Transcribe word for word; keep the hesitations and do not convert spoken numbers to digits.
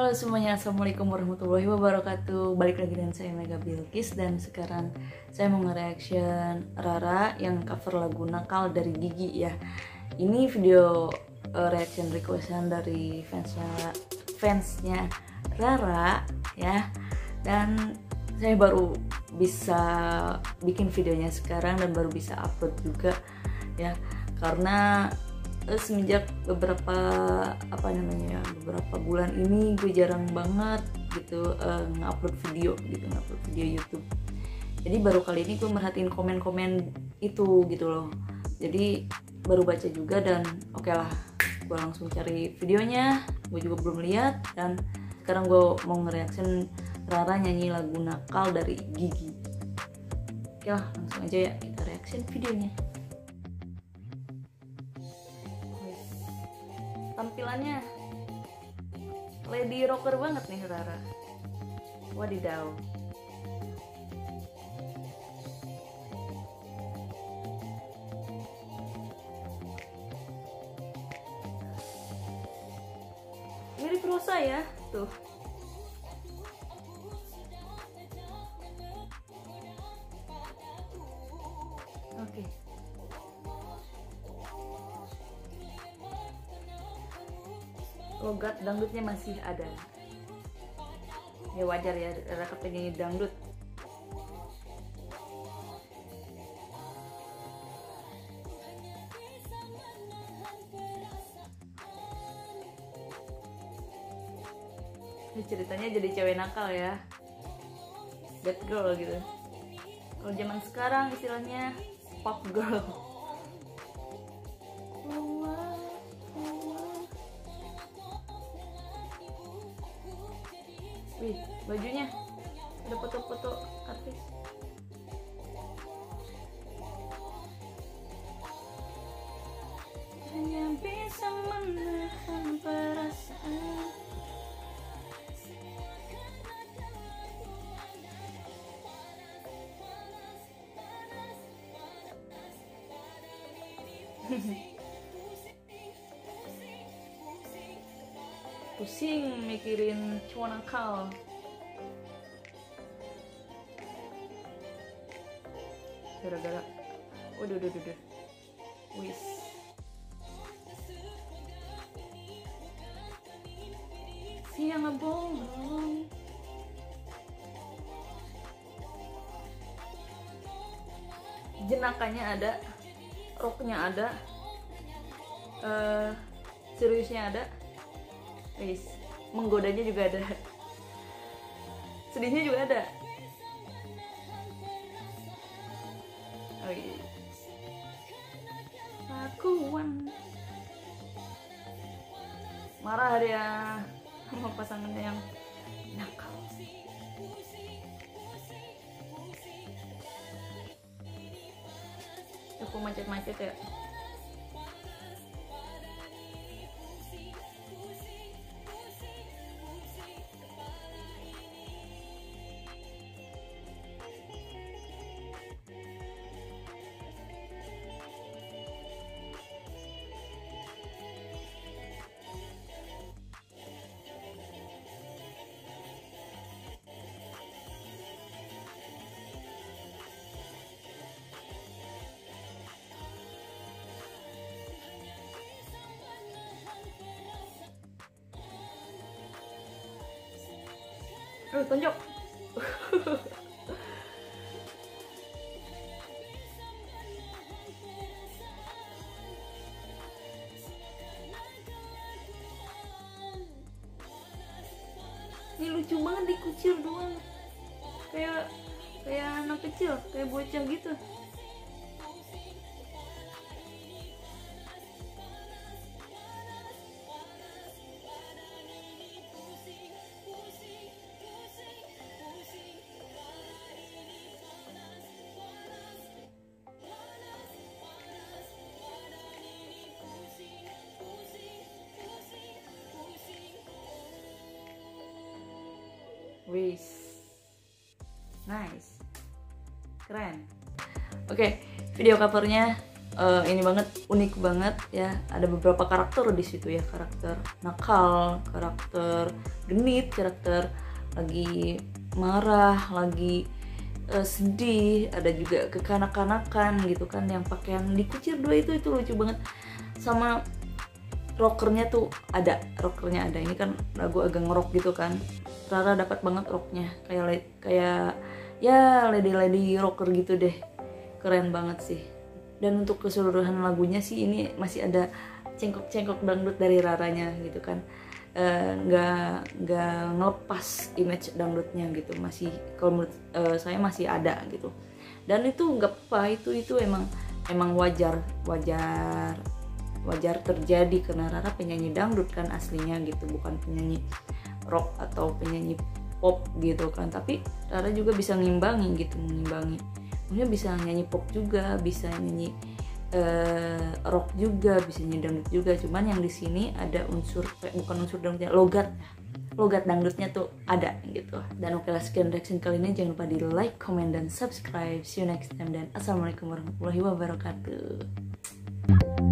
Halo semuanya, assalamualaikum warahmatullahi wabarakatuh. Balik lagi dengan saya Mega Bilkis. Dan sekarang saya mau nge-reaction Rara yang cover lagu Nakal dari Gigi ya. Ini video uh, reaction requestan dari fansnya fansnya Rara ya. Dan saya baru bisa bikin videonya sekarang dan baru bisa upload juga ya, karena semenjak beberapa apa namanya beberapa bulan ini gue jarang banget gitu uh, ngupload video gitu ngupload video YouTube. Jadi baru kali ini gue merhatiin komen-komen itu gitu loh. Jadi baru baca juga dan oke okay lah, gue langsung cari videonya. Gue juga belum lihat dan sekarang gue mau nge-reaction Rara nyanyi lagu Nakal dari Gigi. Oke okay lah, langsung aja ya kita reaction videonya. Tampilannya lady rocker banget nih Rara. Wadidaw. Mirip Rosa ya, tuh. Oke. Logat dangdutnya masih ada. Ya wajar ya, Rara penyanyi dangdut. Ini ceritanya jadi cewek nakal ya, bad girl gitu. Kalau zaman sekarang istilahnya pop girl. Wih, bajunya ada foto-foto artis. Hanya bisa menahan perasaan. Pusing mikirin cowok nakal. Gara-gara waduh, waduh, waduh, wis. Siang bolong. Jenakanya ada, roknya ada, uh, seriusnya ada. Wis, menggodanya juga ada, sedihnya juga ada. Oh iya. Akuan marah dia sama pasangannya yang nakal. Aku macet-macet ya. Aduh, tonjok. Ini lucu banget, dikucil doang. Kayak kayak anak kecil, kayak bocah gitu. Wis, nice, keren. Oke, okay, video covernya uh, ini banget, unik banget ya. Ada beberapa karakter di situ ya, karakter nakal, karakter genit, karakter lagi marah, lagi uh, sedih, ada juga kekanak-kanakan gitu kan, yang pakaian dikucir dua itu itu lucu banget. Sama rockernya tuh ada, rockernya ada. Ini kan lagu agak ngerok gitu kan. Rara dapat banget rocknya, kayak kayak ya lady-lady rocker gitu deh, keren banget sih. Dan untuk keseluruhan lagunya sih ini masih ada cengkok-cengkok dangdut dari Raranya gitu kan, nggak e, nggak ngelepas image dangdutnya gitu, masih kalau menurut e, saya masih ada gitu. Dan itu nggak apa, itu itu emang emang wajar wajar wajar terjadi karena Rara penyanyi dangdut kan aslinya gitu, bukan penyanyi rock atau penyanyi pop gitu kan. Tapi Rara juga bisa ngimbangi gitu, mengimbangi, maksudnya bisa nyanyi pop juga, bisa nyanyi uh, rock juga, bisa nyanyi dangdut juga. Cuman yang di sini ada unsur, bukan unsur dangdutnya, logat logat dangdutnya tuh ada gitu. Dan oke lah, sekian reaction kali ini, jangan lupa di like, comment, dan subscribe. See you next time, dan assalamualaikum warahmatullahi wabarakatuh.